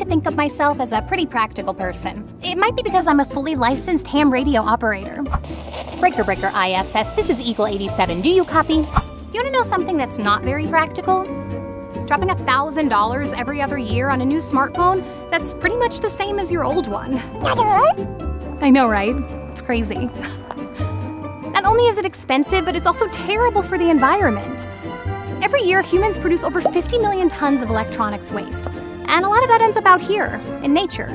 to think of myself as a pretty practical person. It might be because I'm a fully licensed ham radio operator. Breaker ISS, this is Eagle 87. Do you copy? Do you want to know something that's not very practical? Dropping $1,000 every other year on a new smartphone that's pretty much the same as your old one. I know, right? It's crazy. Not only is it expensive, but it's also terrible for the environment. Every year, humans produce over 50 million tons of electronics waste, and a lot of that ends up out here, in nature.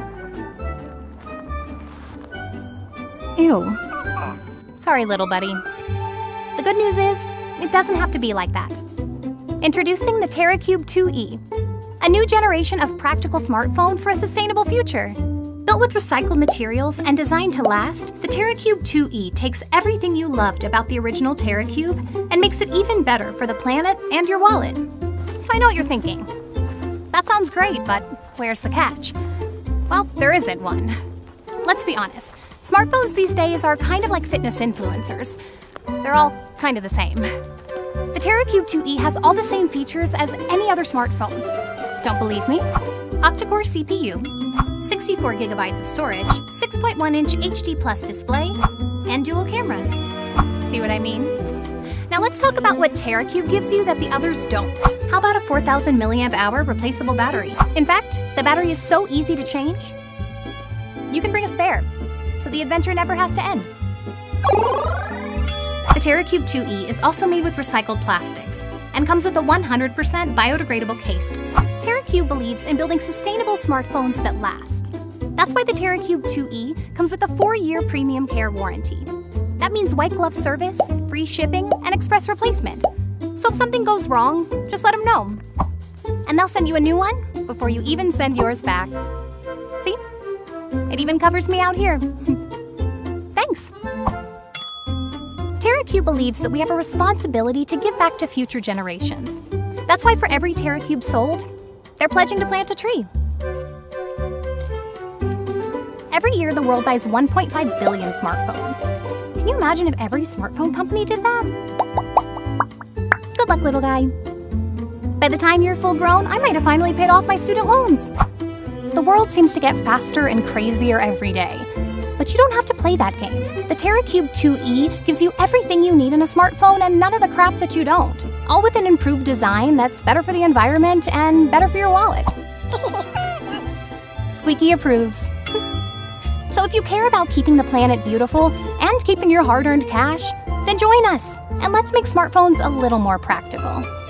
Ew. Sorry, little buddy. The good news is, it doesn't have to be like that. Introducing the TerraCube 2e, a new generation of practical smartphone for a sustainable future. Built with recycled materials and designed to last, the TerraCube 2e takes everything you loved about the original TerraCube and makes it even better for the planet and your wallet. So I know what you're thinking. That sounds great, but where's the catch? Well, there isn't one. Let's be honest, smartphones these days are kind of like fitness influencers. They're all kind of the same. The TerraCube 2e has all the same features as any other smartphone. Don't believe me? Octa-core CPU, 64 gigabytes of storage, 6.1-inch HD Plus display, and dual cameras. See what I mean? Now let's talk about what TerraCube gives you that the others don't. How about a 4,000 milliamp hour replaceable battery? In fact, the battery is so easy to change, you can bring a spare, so the adventure never has to end. The TerraCube 2e is also made with recycled plastics and comes with a 100% biodegradable case. TerraCube believes in building sustainable smartphones that last. That's why the TerraCube 2e comes with a 4-year premium care warranty. That means white glove service, free shipping, and express replacement. So if something goes wrong, just let them know. And they'll send you a new one before you even send yours back. See? It even covers me out here. Thanks. TerraCube believes that we have a responsibility to give back to future generations. That's why for every TerraCube sold, they're pledging to plant a tree. Every year, the world buys 1.5 billion smartphones. Can you imagine if every smartphone company did that? Good luck, little guy. By the time you're full grown, I might have finally paid off my student loans. The world seems to get faster and crazier every day. But you don't have to play that game. The TerraCube 2e gives you everything you need in a smartphone and none of the crap that you don't. All with an improved design that's better for the environment and better for your wallet. Squeaky approves. So if you care about keeping the planet beautiful and keeping your hard-earned cash, then join us and let's make smartphones a little more practical.